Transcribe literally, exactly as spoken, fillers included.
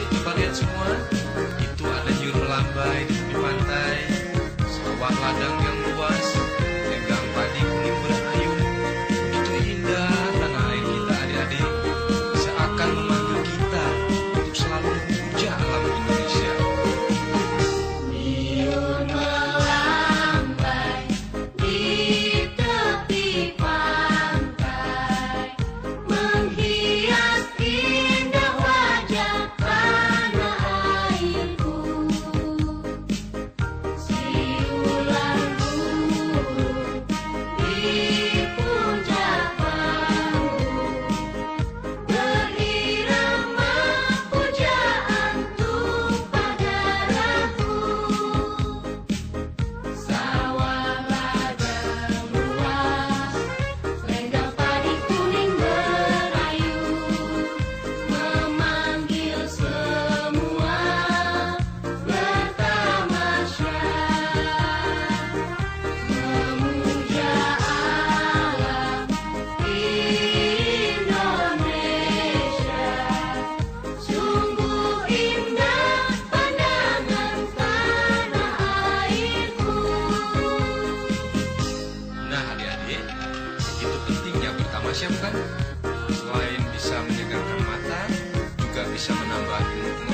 Coba lihat semua, itu ada nyuruh lambai di tepi pantai, sawah ladang yang luas, lenggang padi kuning berayun. Begitu indah tanah air kita adik-adik, seakan memanggil kita untuk selalu memuja alam Indonesia. Nyuruh melambai di tepi pantai, menghias indah wajah tanah airku. Siulan burung di puncak panggung, berirama pujaan tumpah darahku. Sawah ladang luas, lenggang padi kuning berayun, memanggil semua bertamasya, memuja alam Indonesia. Sungguh indah pandangan tanah airku. Nah adik-adik, itu pentingnya bertamasya bukan? Selain bisa menyegarkan mata, juga bisa menambah ilmu